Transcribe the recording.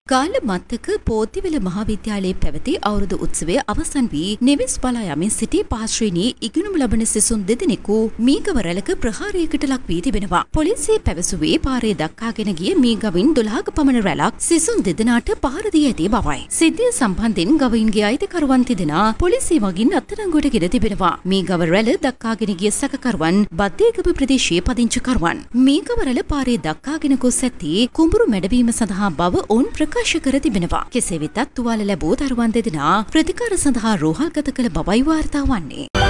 කාල මත්තක පෝතිවල මහාවිද්‍යාලයේ පැවති අවුරුදු උත්සවය අවසන් වී නිවෙස් බලා යමින් සිටි පහශ්‍රේණී ඉගෙනුම ලබන සිසුන් දෙදෙනෙකු මීගවරැලක ප්‍රහාරයකට ලක් වී තිබෙනවා. පොලිසිය පැවසුවේ පාරේ දක්කාගෙන ගිය මීගවින් 12ක පමණ රැලක් සිසුන් දෙදෙනාට පහර දී ඇති බවයි. සිද්ධිය සම්බන්ධයෙන් ගවයින්ගේ අයිතිකරුවන් තිදෙනා පොලිසිය මගින් අත්අඩංගුවට ගෙන තිබෙනවා. මීගවරැල දක්කාගෙන ගිය සැකකරුවන් බද්දේගම ප්‍රදේශයේ පදිංචිකරුවන්. මීගවරැල පාරේ දක්කාගෙන ගොස් ඇති කුඹුරු මැඩවීම සඳහා බව ඔවුන් ප්‍රකාශ කර තිබෙනවා. කෙසේ වෙතත් තුවාල ලැබූ දරුවන් දෙදෙනා ප්‍රතිකාර සඳහා රෝහල්ගත කළ බවයි වාර්තා වන්නේ.